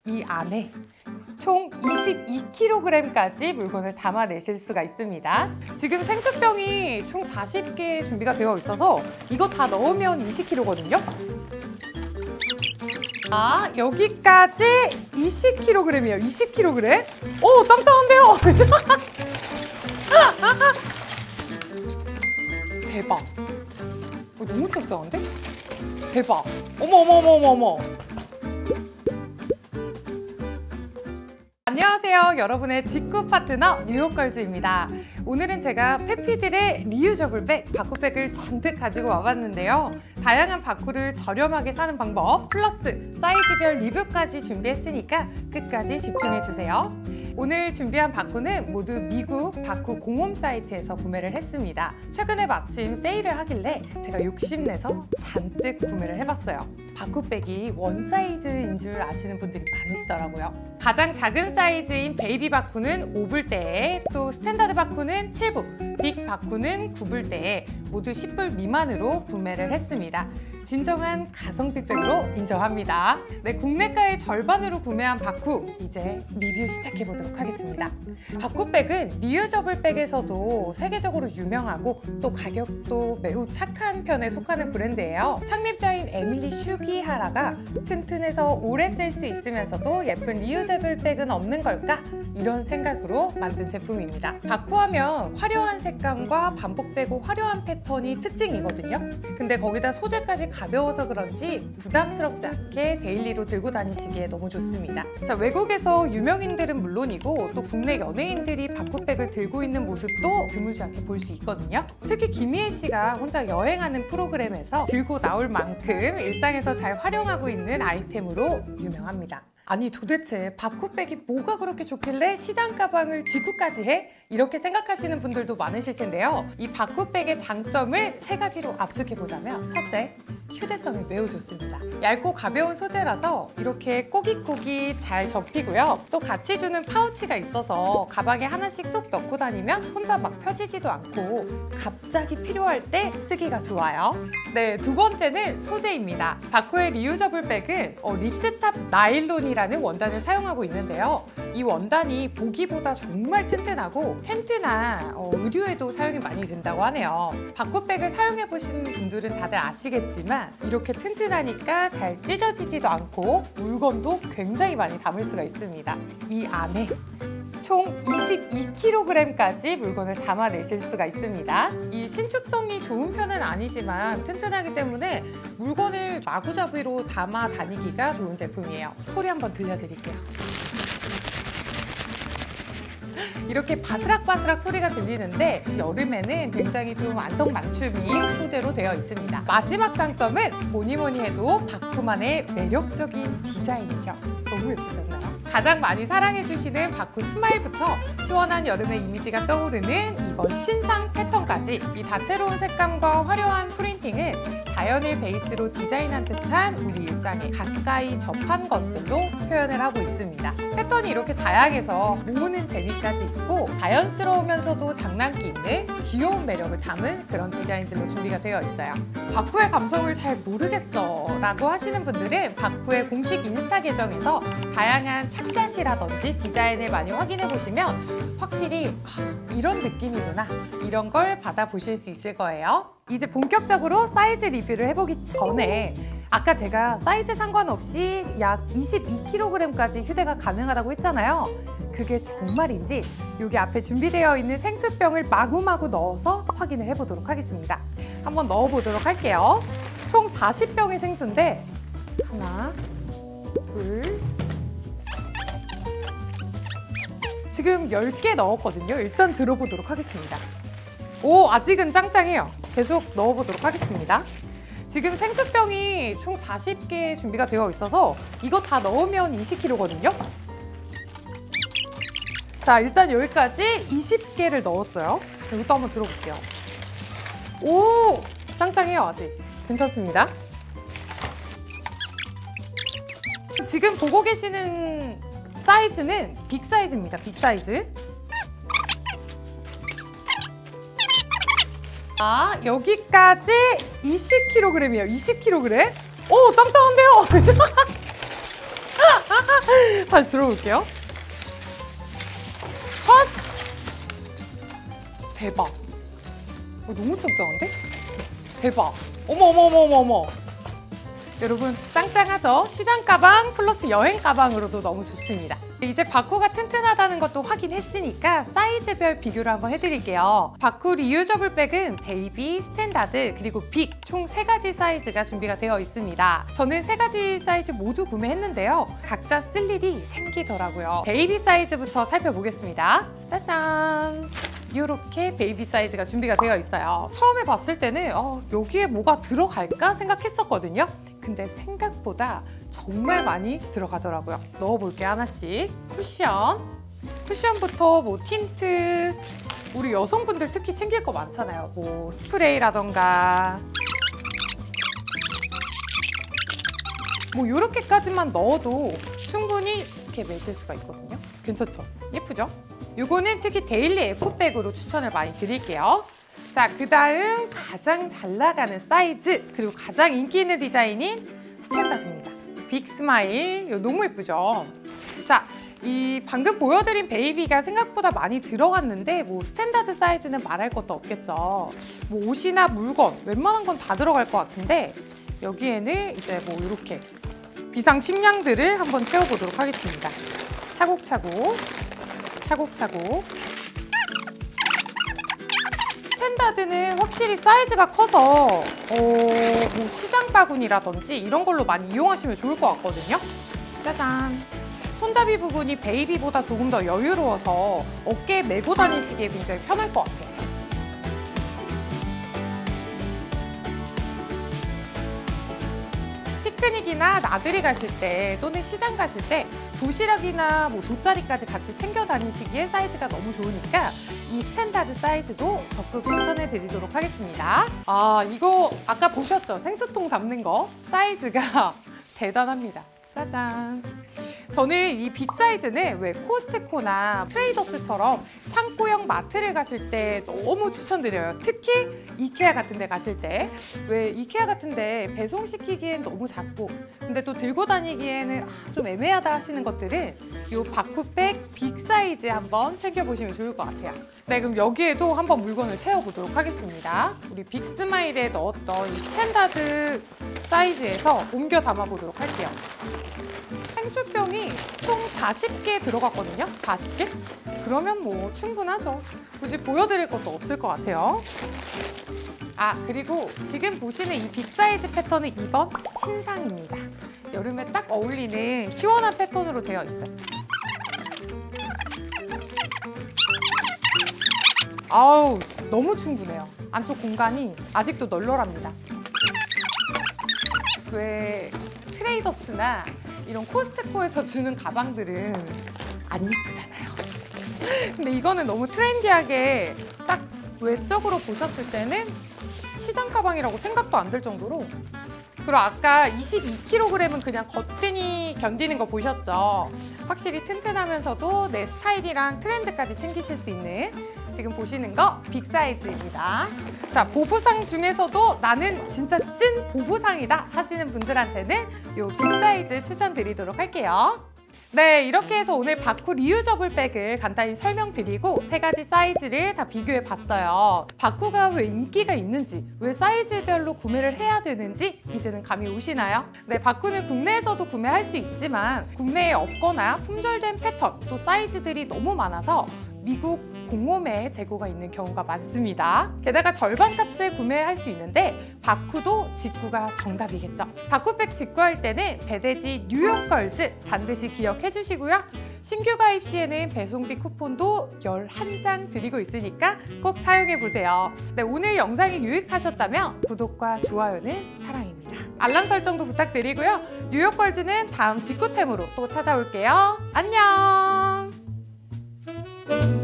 이 안에 총 22kg까지 물건을 담아내실 수가 있습니다. 지금 생수병이 총 40개 준비가 되어 있어서 이거 다 넣으면 20kg거든요. 아, 여기까지 20kg이에요. 20kg. 오, 짱짱한데요? 대박. 너무 짱짱한데? 대박. 어머. 안녕하세요. 여러분의 직구 파트너 뉴욕걸즈입니다. 오늘은 제가 페피들의 리유저블 백, 바쿠백을 잔뜩 가지고 와봤는데요. 다양한 바쿠를 저렴하게 사는 방법, 플러스 사이즈별 리뷰까지 준비했으니까 끝까지 집중해주세요. 오늘 준비한 바쿠는 모두 미국 바쿠 공홈 사이트에서 구매를 했습니다. 최근에 마침 세일을 하길래 제가 욕심내서 잔뜩 구매를 해봤어요. 바쿠백이 원 사이즈인 줄 아시는 분들이 많으시더라고요. 가장 작은 사이즈인 베이비 바쿠는 5불대에, 또 스탠다드 바쿠는 7불, 빅 바쿠는 9불대에 모두 10불 미만으로 구매를 했습니다. 진정한 가성비 백으로 인정합니다. 네, 국내가의 절반으로 구매한 바쿠, 이제 리뷰 시작해보도록 하겠습니다. 바쿠백은 리유저블 백에서도 세계적으로 유명하고 또 가격도 매우 착한 편에 속하는 브랜드예요. 창립자인 에밀리 슈기하라가 튼튼해서 오래 쓸 수 있으면서도 예쁜 리유저블 백은 없는 걸까? 이런 생각으로 만든 제품입니다. 바쿠하면 화려한 색감과 반복되고 화려한 패턴이 특징이거든요. 근데 거기다 소재까지 가벼워서 그런지 부담스럽지 않게 데일리로 들고 다니시기에 너무 좋습니다. 자, 외국에서 유명인들은 물론이고 또 국내 연예인들이 바쿠백을 들고 있는 모습도 드물지 않게 볼 수 있거든요. 특히 김희애 씨가 혼자 여행하는 프로그램에서 들고 나올 만큼 일상에서 잘 활용하고 있는 아이템으로 유명합니다. 아니, 도대체 바쿠백이 뭐가 그렇게 좋길래 시장 가방을 직구까지 해? 이렇게 생각하시는 분들도 많으실 텐데요. 이 바쿠백의 장점을 세 가지로 압축해보자면, 첫째, 휴대성이 매우 좋습니다. 얇고 가벼운 소재라서 이렇게 꼬깃꼬깃 잘 접히고요. 또 같이 주는 파우치가 있어서 가방에 하나씩 쏙 넣고 다니면 혼자 막 펴지지도 않고 갑자기 필요할 때 쓰기가 좋아요. 네, 두 번째는 소재입니다. 바쿠의 리유저블 백은 립스탑 나일론이라는 원단을 사용하고 있는데요. 이 원단이 보기보다 정말 튼튼하고 텐트나 의류에도 사용이 많이 된다고 하네요. 바쿠백을 사용해보신 분들은 다들 아시겠지만 이렇게 튼튼하니까 잘 찢어지지도 않고 물건도 굉장히 많이 담을 수가 있습니다. 이 안에 총 22kg까지 물건을 담아내실 수가 있습니다. 이 신축성이 좋은 편은 아니지만 튼튼하기 때문에 물건을 마구잡이로 담아 다니기가 좋은 제품이에요. 소리 한번 들려드릴게요. 이렇게 바스락바스락 소리가 들리는데 여름에는 굉장히 좀 안성맞춤인 소재로 되어 있습니다. 마지막 장점은 뭐니뭐니 해도 바쿠만의 매력적인 디자인이죠. 너무 예쁘잖아요. 가장 많이 사랑해주시는 바쿠 스마일부터 시원한 여름의 이미지가 떠오르는 이번 신상 패턴까지 이 다채로운 색감과 화려한 프린팅은 자연을 베이스로 디자인한 듯한 우리 일상에 가까이 접한 것들로 표현을 하고 있습니다. 패턴이 이렇게 다양해서 모으는 재미까지 있고 자연스러우면서도 장난기 있는 귀여운 매력을 담은 그런 디자인들로 준비가 되어 있어요. 바쿠의 감성을 잘 모르겠어 라고 하시는 분들은 바쿠의 공식 인스타 계정에서 다양한 착샷이라든지 디자인을 많이 확인해 보시면 확실히 이런 느낌이구나, 이런 걸 받아보실 수 있을 거예요. 이제 본격적으로 사이즈 리뷰를 해보기 전에 아까 제가 사이즈 상관없이 약 22kg까지 휴대가 가능하다고 했잖아요. 그게 정말인지 여기 앞에 준비되어 있는 생수병을 마구마구 넣어서 확인을 해보도록 하겠습니다. 한번 넣어보도록 할게요. 총 40병의 생수인데 하나, 둘, 지금 10개 넣었거든요. 일단 들어보도록 하겠습니다. 오, 아직은 짱짱해요. 계속 넣어보도록 하겠습니다. 지금 생수병이 총 40개 준비가 되어 있어서 이거 다 넣으면 20kg거든요. 자, 일단 여기까지 20개를 넣었어요. 이것도 한번 들어볼게요. 오, 짱짱해요. 아직 괜찮습니다. 지금 보고 계시는 사이즈는 빅 사이즈입니다. 빅 사이즈. 아, 여기까지 20kg이에요. 20kg. 오, 짱짱한데요? 다시 들어볼게요. 컷! 대박. 너무 짱짱한데? 대박. 어머 어머 어머 어머 어머. 여러분 짱짱하죠? 시장 가방 플러스 여행 가방으로도 너무 좋습니다. 이제 바쿠가 튼튼하다는 것도 확인했으니까 사이즈별 비교를 한번 해드릴게요. 바쿠 리유저블 백은 베이비, 스탠다드, 그리고 빅 총 3가지 사이즈가 준비가 되어 있습니다. 저는 3가지 사이즈 모두 구매했는데요. 각자 쓸 일이 생기더라고요. 베이비 사이즈부터 살펴보겠습니다. 짜잔! 이렇게 베이비 사이즈가 준비가 되어 있어요. 처음에 봤을 때는 여기에 뭐가 들어갈까 생각했었거든요. 근데 생각보다 정말 많이 들어가더라고요. 넣어볼게요, 하나씩. 쿠션부터 뭐 틴트, 우리 여성분들 특히 챙길 거 많잖아요. 뭐 스프레이라던가 뭐 이렇게까지만 넣어도 충분히 이렇게 매실 수가 있거든요. 괜찮죠? 예쁘죠? 요거는 특히 데일리 에코백으로 추천을 많이 드릴게요. 자, 그 다음 가장 잘 나가는 사이즈, 그리고 가장 인기 있는 디자인인 스탠다드입니다. 빅 스마일, 이거 너무 예쁘죠? 자, 이 방금 보여드린 베이비가 생각보다 많이 들어갔는데 뭐 스탠다드 사이즈는 말할 것도 없겠죠. 뭐 옷이나 물건, 웬만한 건 다 들어갈 것 같은데 여기에는 이제 뭐 이렇게 비상 식량들을 한번 채워보도록 하겠습니다. 차곡차곡, 차곡차곡. 스탠다드는 확실히 사이즈가 커서 뭐 시장 바구니라든지 이런 걸로 많이 이용하시면 좋을 것 같거든요. 짜잔! 손잡이 부분이 베이비보다 조금 더 여유로워서 어깨에 메고 다니시기에 굉장히 편할 것 같아요. 피크닉이나 나들이 가실 때 또는 시장 가실 때 도시락이나 뭐 돗자리까지 같이 챙겨 다니시기에 사이즈가 너무 좋으니까 이 스탠다드 사이즈도 적극 추천해 드리도록 하겠습니다. 이거 아까 보셨죠? 생수통 담는 거 사이즈가 대단합니다. 짜잔! 저는 이 빅 사이즈는 왜 코스트코나 트레이더스처럼 창고형 마트를 가실 때 너무 추천드려요. 특히 이케아 같은 데 가실 때. 왜 이케아 같은 데 배송시키기엔 너무 작고 근데 또 들고 다니기에는 좀 애매하다 하시는 것들은 이 바쿠백 빅 사이즈 한번 챙겨보시면 좋을 것 같아요. 네, 그럼 여기에도 한번 물건을 채워보도록 하겠습니다. 우리 빅 스마일에 넣었던 이 스탠다드 사이즈에서 옮겨 담아보도록 할게요. 생수병이 총 40개 들어갔거든요. 40개? 그러면 뭐 충분하죠. 굳이 보여드릴 것도 없을 것 같아요. 그리고 지금 보시는 이 빅 사이즈 패턴은 이번 신상입니다. 여름에 딱 어울리는 시원한 패턴으로 되어 있어요. 아우, 너무 충분해요. 안쪽 공간이 아직도 널널합니다. 왜 트레이더스나 이런 코스트코에서 주는 가방들은 안 예쁘잖아요. 근데 이거는 너무 트렌디하게 딱 외적으로 보셨을 때는 시장 가방이라고 생각도 안 들 정도로. 그리고 아까 22kg은 그냥 거뜬히 견디는 거 보셨죠? 확실히 튼튼하면서도 내 스타일이랑 트렌드까지 챙기실 수 있는 지금 보시는 거 빅 사이즈입니다. 자, 보부상 중에서도 나는 진짜 찐 보부상이다 하시는 분들한테는 이 빅 사이즈 추천드리도록 할게요. 네, 이렇게 해서 오늘 바쿠 리유저블 백을 간단히 설명드리고 3가지 사이즈를 다 비교해 봤어요. 바쿠가 왜 인기가 있는지, 왜 사이즈별로 구매를 해야 되는지 이제는 감이 오시나요? 네, 바쿠는 국내에서도 구매할 수 있지만 국내에 없거나 품절된 패턴, 또 사이즈들이 너무 많아서 미국 공홈에 재고가 있는 경우가 많습니다. 게다가 절반 값에 구매할 수 있는데 바쿠도 직구가 정답이겠죠. 바쿠백 직구할 때는 배대지 뉴욕걸즈 반드시 기억해 주시고요. 신규 가입 시에는 배송비 쿠폰도 11장 드리고 있으니까 꼭 사용해 보세요. 네, 오늘 영상이 유익하셨다면 구독과 좋아요는 사랑입니다. 알람 설정도 부탁드리고요. 뉴욕걸즈는 다음 직구템으로 또 찾아올게요. 안녕!